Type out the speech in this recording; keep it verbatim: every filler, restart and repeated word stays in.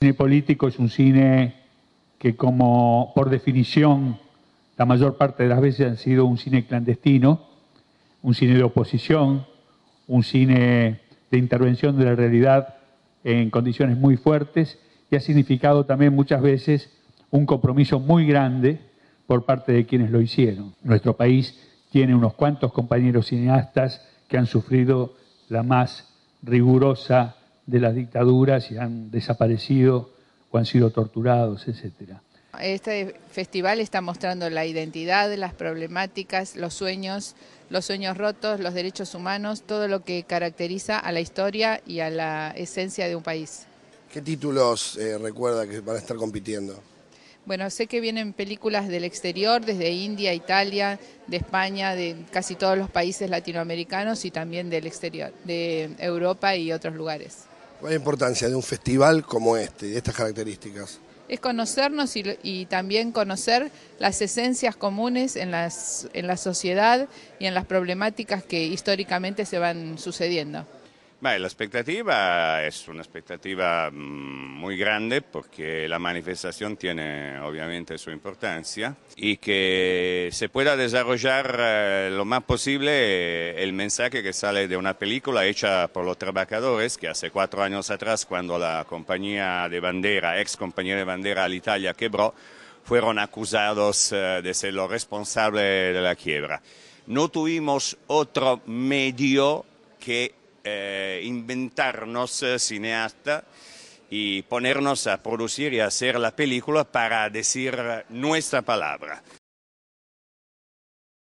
El cine político es un cine que, como por definición, la mayor parte de las veces ha sido un cine clandestino, un cine de oposición, un cine de intervención de la realidad en condiciones muy fuertes, y ha significado también muchas veces un compromiso muy grande por parte de quienes lo hicieron. Nuestro país tiene unos cuantos compañeros cineastas que han sufrido la más rigurosa de las dictaduras y han desaparecido o han sido torturados, etcétera. Este festival está mostrando la identidad, las problemáticas, los sueños, los sueños rotos, los derechos humanos, todo lo que caracteriza a la historia y a la esencia de un país. ¿Qué títulos eh, recuerda que van a estar compitiendo? Bueno, sé que vienen películas del exterior, desde India, Italia, de España, de casi todos los países latinoamericanos y también del exterior, de Europa y otros lugares. ¿Cuál es la importancia de un festival como este, de estas características? Es conocernos y, y también conocer las esencias comunes en, las, en la sociedad y en las problemáticas que históricamente se van sucediendo. Beh, la expectativa es una expectativa muy grande porque la manifestación tiene obviamente su importancia y que se pueda desarrollar eh, lo más posible el mensaje que sale de una película hecha por los trabajadores que hace cuatro años atrás, cuando la compañía de bandera, ex compañía de bandera Alitalia quebró, fueron acusados eh, de ser los responsables de la quiebra. No tuvimos otro medio que Eh, inventarnos eh, cineasta y ponernos a producir y a hacer la película para decir nuestra palabra.